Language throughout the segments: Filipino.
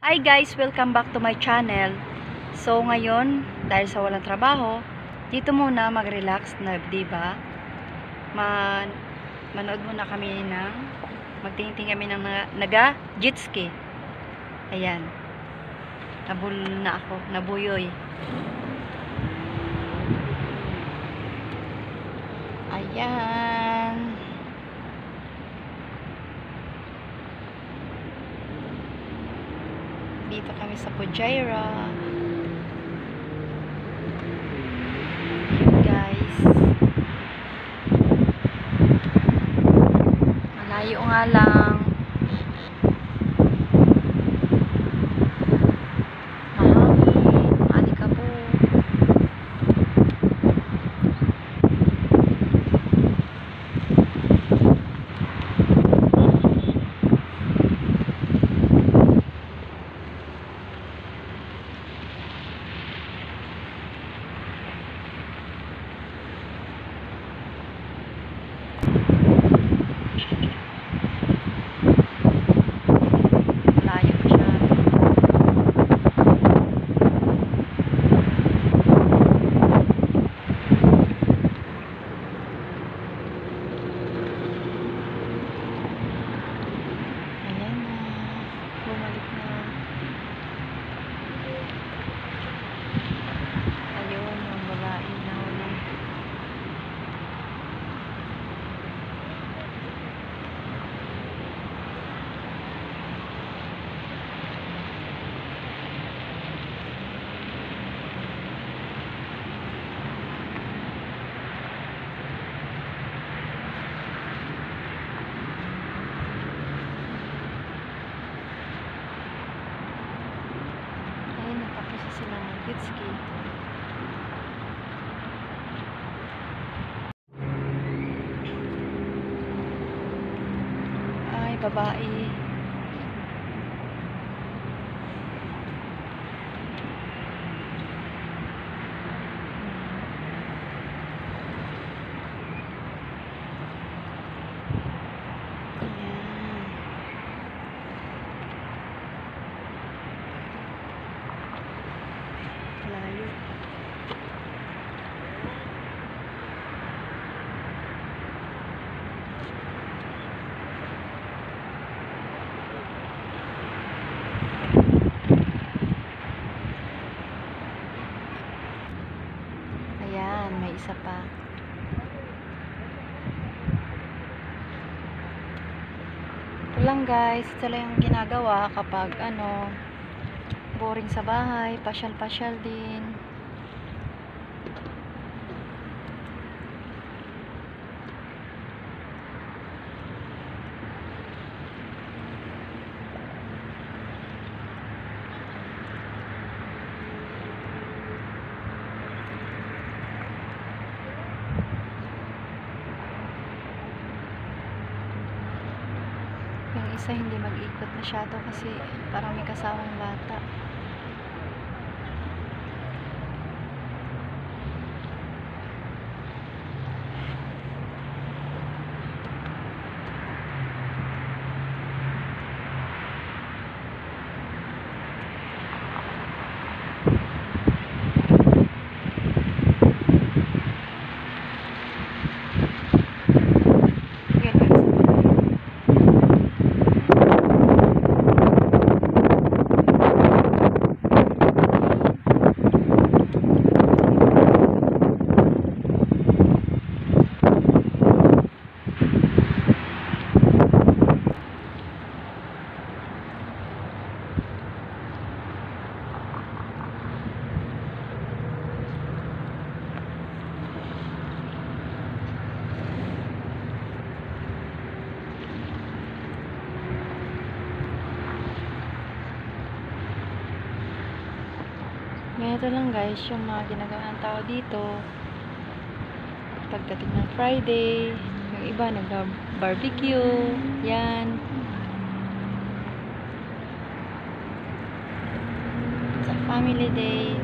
Hi guys! Welcome back to my channel. So ngayon, dahil sa walang trabaho, dito muna mag-relax na, diba? Manood muna kami magtingin kami ng naga-jet ski. Ayan. Nabul na ako, nabuyoy. Ayan. Dito kami sa fujairah. Guys. Malayo nga lang. Mahangin ka po. Sila ng jet ski. Ay, babae. May isa pa. Ito lang guys, ito lang yung ginagawa kapag boring sa bahay, pasyal-pasyal din. Yung isa hindi mag-ikot masyado kasi parang may kasamang bata. Ganito lang guys yung mga ginagawa ng tao dito pagdating ng Friday. Yung iba nag-barbecue, yan sa family day.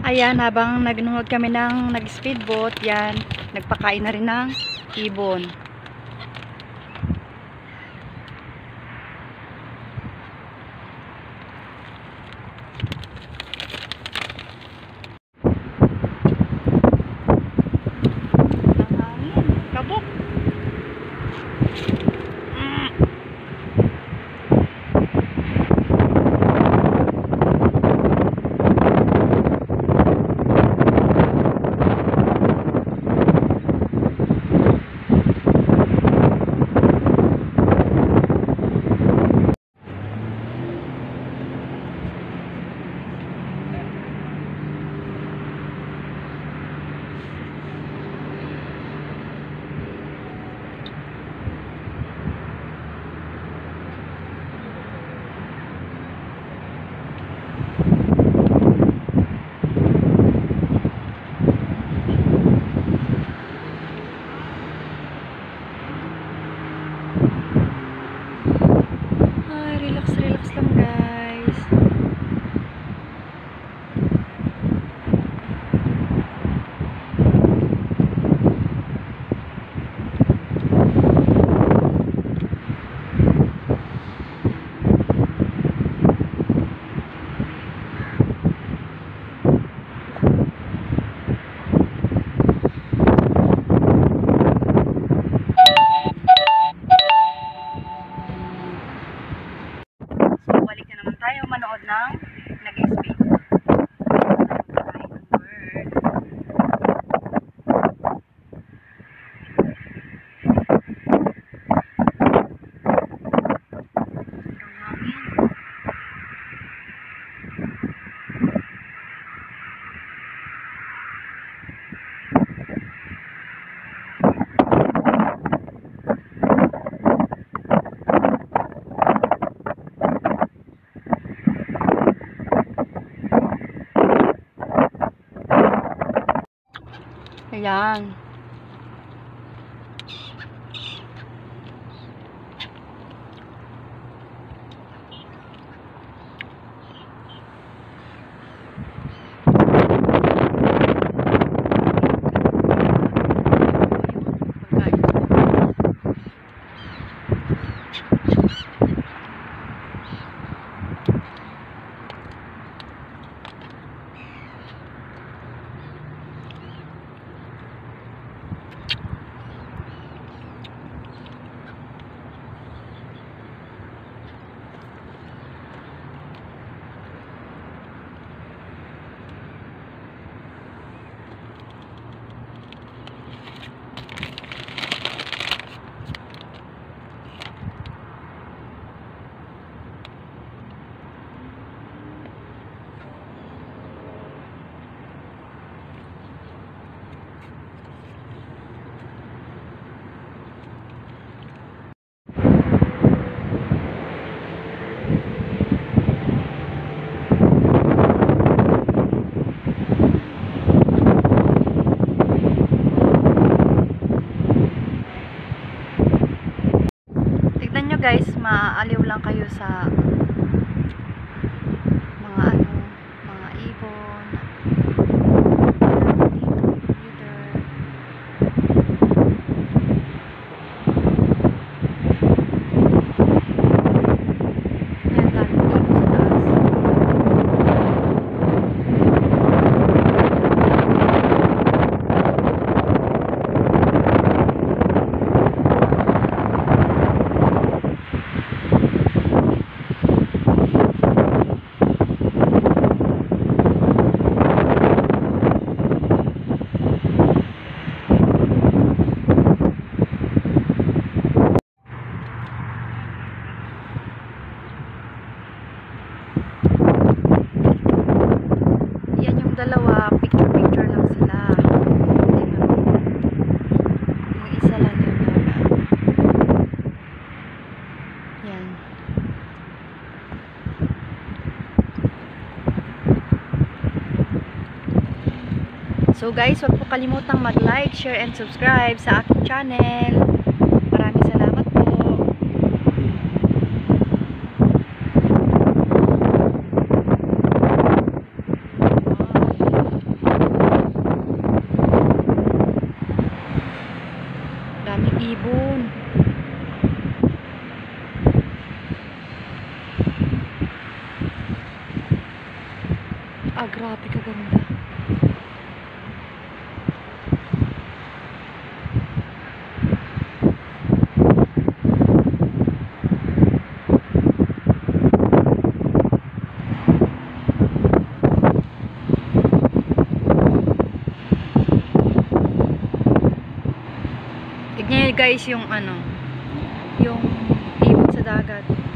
Ayan, habang nagnuhod kami ng nag-speedboat, yan, nagpakain na rin ng ibon. Ang hangin, kabuk. Ay, relax, relax lang guys. So, balik na naman tayo manood ng nag-speed. Ayan. Tignan nyo guys, maaaliw lang kayo sa mga mga ibon. Dalawa, picture lang sila. Yung isa lang yung yan. So guys, huwag po kalimutang mag-like, share, and subscribe sa aking channel. Maraming salamat po. Wow. Tignan nyo guys yung ano, yung ibon sa dagat.